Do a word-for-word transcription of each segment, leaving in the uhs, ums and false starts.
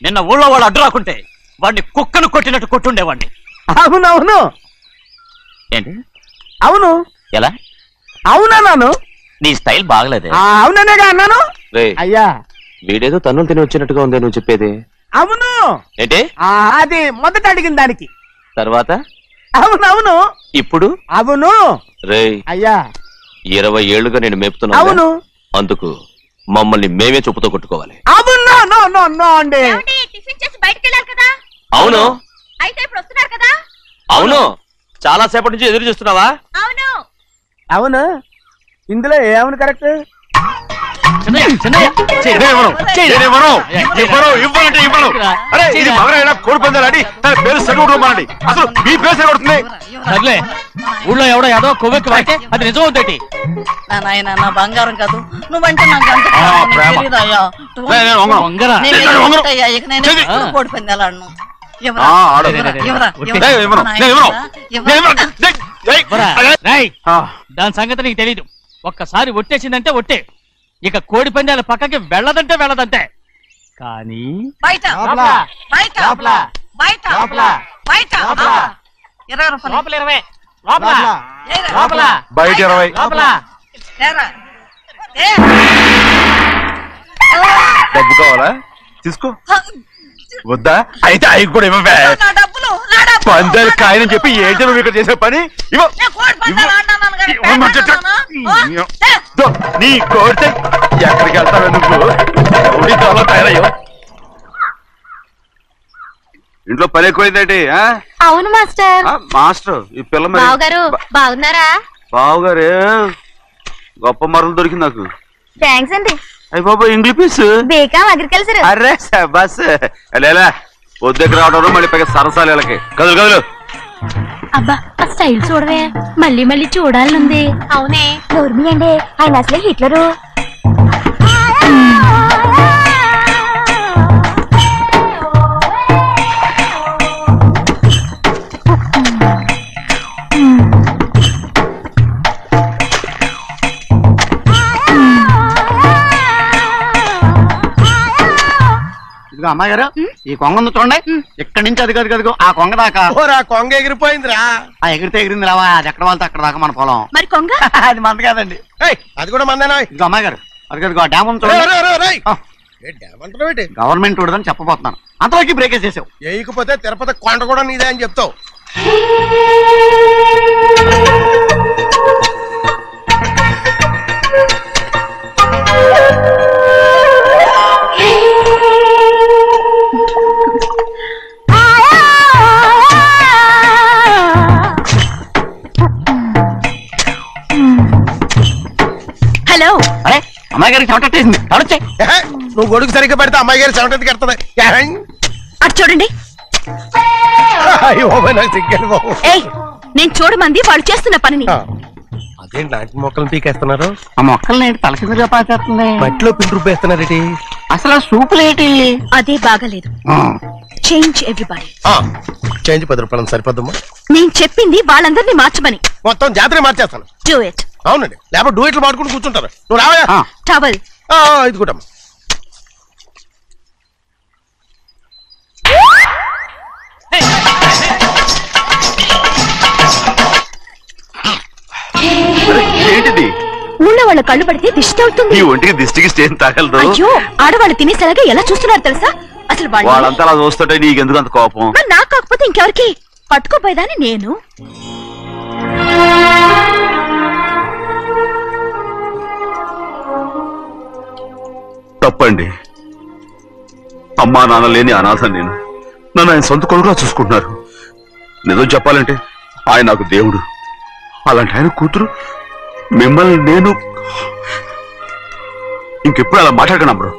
నిన్న ఊళ్ళో వాడు అడ్డు రాకుంటే వాడిని కుక్కను కొట్టినట్టు కొట్టుండేవాడిని. అవునవును. ఏంటి? అవును. ఎలా? అవునన్నాను. నీ స్టైల్ బాగలేదే. అవుననేగా అన్నాను. అయ్యా వీడేదో తన్నులు తిని వచ్చినట్టుగా ఉంది నువ్వు చెప్పేది. అవును. ఏంటి? అది మొదట అడిగిన దానికి. తర్వాత అవునవును. ఇప్పుడు అవును. రే అయ్యా ఇరవై ఏళ్లుగా నేను మేపుతున్నా. అవును. అందుకు మమ్మల్ని మేమే చెప్పుతో కొట్టుకోవాలి. అవును. నో నో నో అండి. టిఫిన్ చేసి బయటికి వెళ్ళారు కదా. అవును. అయితే ఇప్పుడు వస్తున్నారు కదా. అవును. చాలా సేపటి నుంచి ఎదురు చూస్తున్నావా? అవును. అవును. ఇందులో ఏమని కరెక్ట్? సర్లే, ఊళ్ళో ఎవడో ఏదో కొవ్వెక్కి వాడితే అది నిజం అవుతాయి. నా బంగారం కాదు నువ్వంటే నాకు కోడి పందాలను దాని సంగతి నీకు తెలీదు. ఒక్కసారి ఒట్టేసిందంటే ఒట్టే, ఇక కోడి పందాల పక్కకి వెళ్ళదంటే వెళ్ళదంటే. కానీ బయట బయట బయట బయట ఇరవై రూపాయలు లోపల ఇరవై లోపల బయట ఇరవై డబ్బు కావాలా? తీసుకో. వద్దా? అయితే అవి కూడా ఇవ్వవే. పందాలు కాయని చెప్పి ఏంటి నువ్వు ఇక్కడ చేసే పని? నీ కోరితే ఎక్కడికి వెళ్తావే నువ్వు? తయారయ్యో. ఇంట్లో పని ఎక్కువైందేంటి? అవును మాస్టర్. మాస్టర్ ఈ పిల్ల బావగారు బాగున్నారా? బావగారే గొప్ప మరలు దొరికింది నాకు. థ్యాంక్స్ అండి. అయ్యి బాబా ఇంగ్లీష్ బీకాం అగ్రికల్చర్. అరే బస్ లేలా వద్దకు రావడం మళ్ళీ పైగా సరసాలు వీళ్ళకి. కదులు కదులు. అబ్బా ఆ స్టైల్ చూడవే, మళ్ళీ మళ్ళీ చూడాలనుంది. అవునే నోర్మి అండి, ఆయన అసలే హిట్లరు. అమ్మాయి గారు ఈ కొంగ ఉంది చూడండి, ఇక్కడి నుంచి అది కదిగో ఆ కొంగ దాకా. కొంగ ఎగిరిపోయిందిరా. ఆ ఎగిరితే ఎగిరింది రావా, అది ఎక్కడ వాళ్ళతో అక్కడ దాకా మన పొలం. మరి కొంగ అది మంద కాదండి, అది కూడా మందేనా. ఇదిగో అమ్మాయి గారు అది కదిగో డ్యామ్ ఉంది చూడండి. గవర్నమెంట్ ఉండదని చెప్పబోతున్నాను, అంతలోకి బ్రేక్ వేసేసావు. వేయకపోతే తిరుపతి కొండ కూడా నీదే అని చెప్తావు. హలో. అరే అమ్మాయి గారికి చెమటేసింది, నువ్వు గొడుగు సరిగ్గా పెడితే అమ్మాయి గారి చెమటకి కడుతుంది. అటు చూడండి. నేను చూడమంది వాళ్ళు చేస్తున్న పనిని. అదేంటి నాటి మొక్కలను పీకేస్తున్నారు? ఆ మొక్కల్ని తల కిందగా పాచేస్తుంది. మట్టిలో పిండి రూపేస్తున్నారేటి? అసలు సూపులేటి? అదే బాగాలేదు. Change everybody. చేంజ్ పది రూపాయలు సరిపోద్దమ్మా. నేను చెప్పింది వాళ్ళందరినీ మార్చమని. మొత్తం జాతర మార్చేస్తాను. Do it. అవునండి, లేకపోతే డూ ఇట్లు మాడుకుంటూ కూర్చుంటారు. నువ్వు రావా? టవల్ ఇది కూడా ఏంటిది? ఊళ్ళో వాళ్ళ కళ్ళు పడితే దిష్టి అవుతుంది. ఈ ఒంటికి దిష్టికి స్టేన్ తాగలరు. అయ్యో, ఆడవాళ్ళు తినేసరిగా ఎలా చూస్తున్నారు తెలుసా? అసలు వాళ్ళంతా అలా చూస్తుంటే నీకెందుకు అంత కోపం? నాకు కాకపోతే ఇంకెవరికి? పట్టుకోపోయేదాన్ని నేను. తప్పండి, అమ్మా నాన్న లేని అనాథ నేను. నన్ను ఆయన సొంత కొడుకులా చూసుకుంటున్నారు. నిజం చెప్పాలంటే ఆయన నాకు దేవుడు. అలాంటి ఆయన కూతురు మిమ్మల్ని నేను ఇంకెప్పుడు అలా మాట్లాడకనా బ్రో?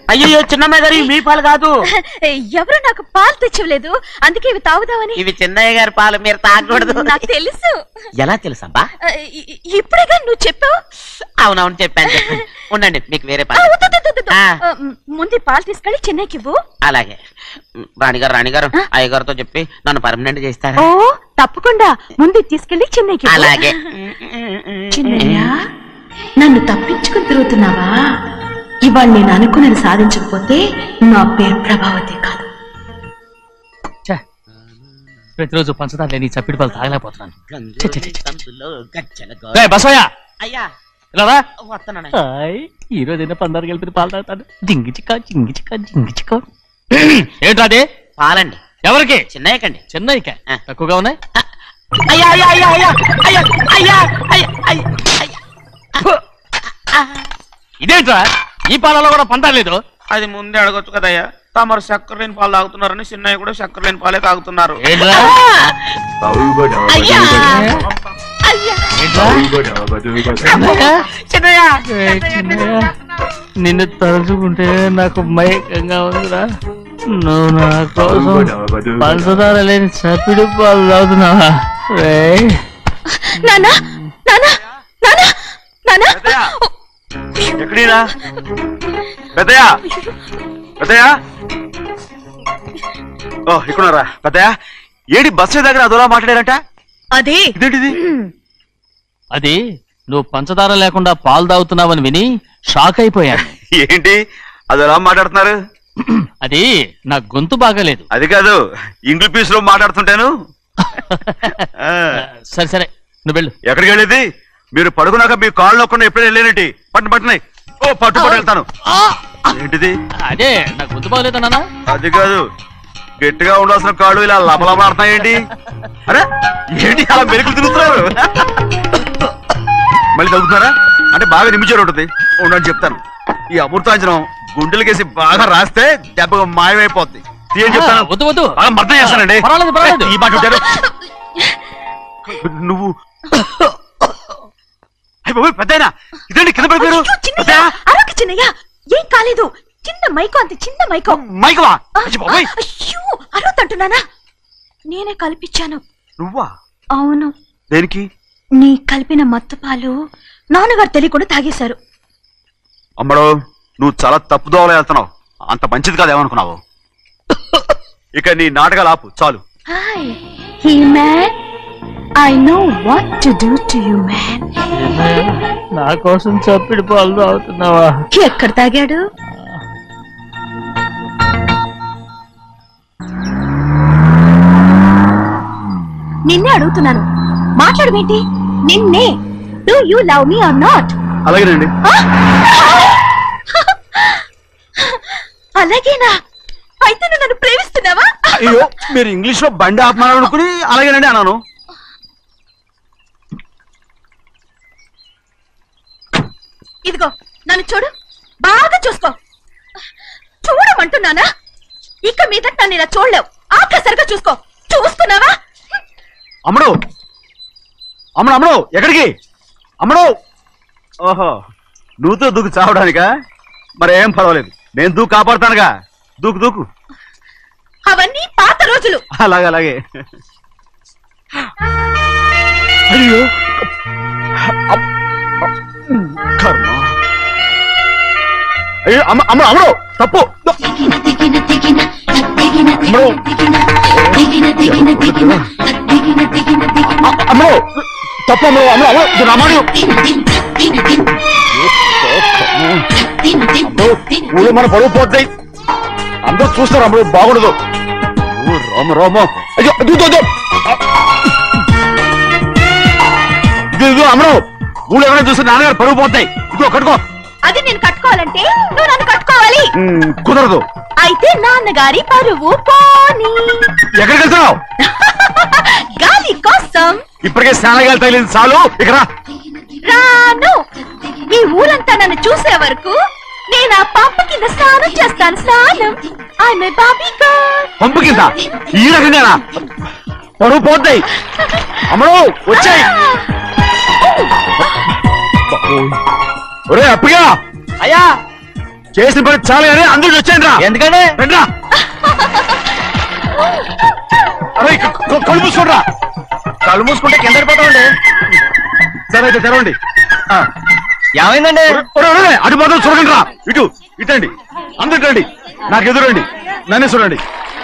అయ్యో చిన్నమ్మాయి గారు మీ పాలు కాదు. ఎవరు నాకు పాలు తెచ్చివ్వలేదు, అందుకే ఇవి తాగుదామని. ఇవి చిన్నయ్య గారి పాలు, మీరు తాగకూడదు. నాకు తెలుసు. ఎలా తెలుసబ్బా? ఇప్పుడేగా నువ్వు చెప్పావు. అవునవును చెప్పాను చెప్పాను. ఉండండి మీకు వేరే పాలు. ముందు పాలు తీసుకెళ్ళి చెన్నైకి ఇవ్వు. అలాగే రాణిగారు రాణిగారు అయ్యగారితో చెప్పి నన్ను పర్మనెంట్ చేస్తారా? ఓ తప్పకుండా, ముందు తీసుకెళ్ళి చెన్నైకి. అలాగే. చిన్నయ్య, నన్ను తప్పించుకుని తిరుగుతున్నావా? ఇవాళ నేను అనుకున్నది సాధించకపోతే నా పేరు ప్రభావతి కాదు. ప్రతిరోజు పంచదార లేని చప్పిడి పాలు తాగలేకపోతున్నాను. అయ్యా ఈ రోజైనా పందారు కలిపి పాలు తాగుతాను. జింగి చిక్క జింగి చిక్క జింగి చిక్క. ఏంట్రా అదే? పాలండి. ఎవరికి? చిన్నయ్యకండి. చిన్నయ్యక తక్కువగా ఉన్నాయి. అయ్యా అయ్యా అయ్యా అయ్యా అయ్యా అయ్యా అయ్యా అయ్యా. ఇదేంట్రా ఈ పాలలో కూడా పందాలేదు? అది ముందే అడగొచ్చు కదయ్యా. తమరు చక్కెర లేని పాలు తాగుతున్నారని చిన్నయ్య కూడా చక్కెర లేని పాలే తాగుతున్నారు. నిన్ను తలుచుకుంటే నాకు మైకంగా ఉందిరా. నువ్వు నా కోసం పంచదార లేని చప్పిడి పాలు తాగుతున్నావా? నానా నానా నానా నానా ఎక్కడీనా పెద్దయా పెద్దయా? ఓ ఇక్కడున్నారా పెద్దయా? ఏడి బస్సు దగ్గర అదోలా మాట్లాడారంట. అది ఇదేంటిది? అది నువ్వు పంచదార లేకుండా పాలు తాగుతున్నావని విని షాక్ అయిపోయాను. ఏంటి అదోలా మాట్లాడుతున్నారు? అది నా గొంతు బాగాలేదు. అది కాదు, ఇంగ్లీష్ పీస్ లో మాట్లాడుతుంటాను. సరే సరే నువ్వు వెళ్ళు. ఎక్కడికి వెళ్ళేది? మీరు పడుకున్నాక మీ కాళ్ళు నొక్కకుండా ఎప్పుడైనా వెళ్ళేనంటి? పట్టు పట్టునాయి. ఓ పట్టు పట్టు వెళ్తాను. ఏంటిది? అదే నా గొంతు బాగలేదన్నా. అది కాదు, గట్టిగా ఉండాల్సిన కాళ్ళు ఇలా లబలబలాడుతున్నాయేంటి? అరే ఏంటి అలా మెరుకులు తిరుగుతున్నారు? మళ్ళీ తగ్గుతున్నారా? అంటే బాగా నిమిషాలు ఉంటుంది. ఉండని చెప్తాను. ఈ అమృతాంజనం గుండెలకేసి బాగా రాస్తే దెబ్బగా మాయమైపోద్ది. తీయని చెప్తాను. వద్దు వద్దు, బాగా మర్దం చేస్తానండి. పర్వాలేదు పర్వాలేదు. ఈ మాట ఉంటారు నువ్వు. పెద్దయినా ఇదండి కింద పడిపోయారు. చిన్నయ్య ఏం కాలేదు, చిన్న మైకో, అంత చిన్న మైకో. మైకవా? అయ్యో అరవతంటున్నానా? నేనే కల్పించాను. నువ్వా? అవును. దేనికి? నీ కలిపిన మత్తు పాలు నాన్నగారు తెలియకుండా తాగేశారు. అమ్మడో నువ్వు చాలా తప్పుదోవలో వెళ్తున్నావు. అంత మంచిది కాదు ఏమనుకున్నావు? ఇక నీ నాటకాలు ఆపు చాలు. Hi he man, I know what to do to you man. నా కోసం చప్పిడి పాలు తాగుతున్నావా? ఎక్కడ తాగాడు? నిన్నే అడుగుతున్నాను, మాట్లాడమేంటి? నిన్నే. Do you love me or not? అలాగేనండి. అలాగేనా? అయితే నువ్వు నన్ను ప్రేమిస్తున్నావా? అయ్యో మీరు ఇంగ్లీష్ లో బండి ఆపమాలనుకుని అలాగేనండి అన్నాను. ఇదిగో నన్ను చూడు, బాగా చూసుకో. చూడమంటున్నానా? ఇక మీద నన్ను ఇలా చూడలేవు. ఆఖసరిగా చూసుకో. చూసుకున్నావా? అమ్మడు అమ్మడు అమ్మడు ఎక్కడికి? అమ్మడు. ఓహో నువ్వుతో దూకు చావడానికా? మరేం పర్వాలేదు, నేను దూకు కాపాడుతానుగా. దూకు దూకు. అవన్నీ పాత రోజులు. అలాగే అలాగే. అయ్యో కర్మ. అయ్యో అమ్మ అమ్మ అమ్మడు తప్పు. అమ్మడు తప్పు. అమ్మడు అమ్మడు అమ్మడు రామాడు. ఊళ్ళో మన పరువు పోతాయి, అందరూ చూస్తారు. అమ్మడు బాగుండదు. రామ రామ. అయ్యో ఇదిగో అమ్మడు, ఊళ్ళో ఎవరైనా చూస్తే నాన్నగారు పరువు పోతాయి. ఇదిగో కట్టుకో. అది నేను కట్టుకోవాలంటే నువ్వు నన్ను కట్టుకోవాలి. కుదరదు. అయితే నాన్నగారి పరువు పోనీ. ఎక్కడికి వెళ్తున్నావు? గాలి కోసం. ఇప్పటికే స్నానగాలి తగిలింది చాలు. ఇక్కడ రాను. ఈ ఊరంతా నన్ను చూసే వరకు నేను ఆ పంపు కింద స్నానం చేస్తాను. స్నానం. ఐఎమ్ ఏ బాబీ గర్ల్. పంపు కింద ఈ రకంగా పరువు పోతాయి. అమ్మడు వచ్చాయి. ఒరే అప్పగా. అయ్యా చేసిన పని చాలా కానీ అందరూ వచ్చాను రా. ఎందుకంటే రండిరా. అరే క- క- కళ్ళు మూసుకోండిరా. కళ్ళు మూసుకుంటే కింద పడిపోతామండి. సరే అయితే తెరవండి. ఆ. ఏమైందండి? ఒరే, ఒరే, అటు మాత్రం చూడండి రా. ఇటు ఇటండి, అందరు రండి, నాకు ఎదురండి, నన్నే చూడండి.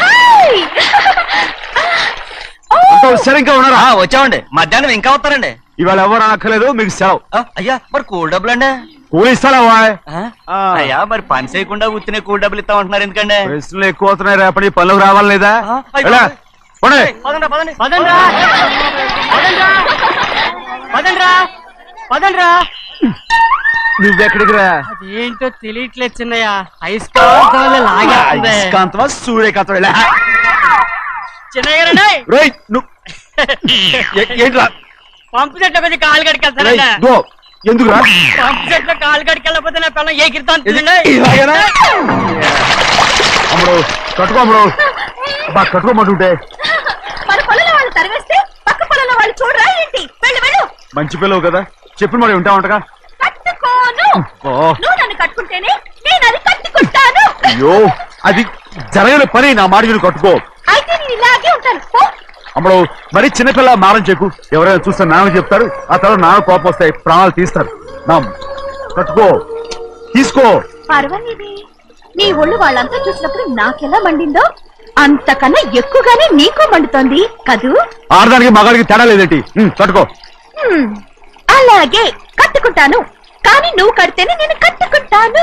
అంతా సరే ఇంకా ఉన్నారా? వచ్చామండి. మధ్యాహ్నం ఇంకా వస్తారండి. ఇవాళ ఎవరు అనక్కర్లేదు, మీకు సెలవు. అయ్యా మరి కూల్ డబ్బులు అండి? కూలి ఇస్తారా? అయ్యా మరి పని చేయకుండా ఉత్తినే కూల్ డబ్బులు ఇస్తాం అంటున్నారు ఎందుకండి? ప్రశ్నలు ఎక్కువ అవుతున్నాయి, రేపటి పనులకు రావాలి లేదా? అయ్యో. ఎలా? పోనీ. పదండ్రా, పదండి. పదండ్రా. పదండ్రా. పదండ్రా. పదండ్రా. నువ్వెక్కడికి రా? అదేంటో తెలియట్లేదు చిన్నయ్య. అయస్కాంతం లాగా అయస్కాంతమా సూర్యకాంతం? చిన్నయ్య రండి. రేయ్, నువ్వు ఏ- ఏంట్రా? పంపు చెట్ల కొద్ది కాలు రేయ్, కడికెళ్తానండి. దో, ఎందుకురా? పంపు చెట్ల కాలు కడికెళ్ళకపోతే నా పిల్లలు ఏ కిర్తాను ఇది- ఇలాగేనా? అమ్ముడు కట్టుకో, అమ్ముడు. బా కట్టుకోమంటుంటే మన పొలంలో వాళ్ళు తరివేస్తే పక్క పొలంలో వాళ్ళు చూడరా ఏంటి? వెళ్ళు వెళ్ళు. మంచి పిల్లవు కదా, చెప్పిన మరి ఉంటావంటగా. కట్టుకోను. ఓ, నువ్వు నన్ను కట్టుకుంటేనే నేను అది కట్టుకుంటాను. అయ్యో, అది జరగని పని. నా మాట మీరు కట్టుకో. అయితే నేను ఇలాగే ఉంటాను. పో. అమ్మడు మరి చిన్నపిల్ల మారం చెక్కు. ఎవరైనా చూస్తే నాన్న చెప్తారు, ఆ తర్వాత నాన్న కోపం వస్తాయి, ప్రాణాలు తీస్తారు. నా కట్టుకో, తీసుకో. పర్వాలేదే, నీ ఒళ్ళు వాళ్ళంతా చూసినప్పుడు నాకెలా మండిందో అంతకన్నా ఎక్కువగానే నీకు మండుతోంది కదూ? ఆడదానికి మగాడికి తేడా లేదేంటి? ఉమ్, కట్టుకో. హ్మ్, అలాగే కట్టుకుంటాను. కానీ నువ్వు కడితేనే నేను కట్టుకుంటాను.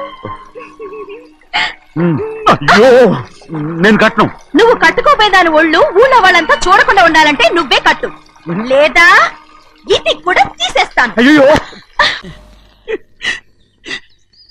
ఉమ్, అయ్యో, నేను కట్టను. నువ్వు కట్టుకోపోయేదాని ఒళ్ళు ఊళ్ళో వాళ్ళంతా చూడకుండా ఉండాలంటే నువ్వే కట్టు, లేదా ఇది కూడా తీసేస్తాను. అయ్యో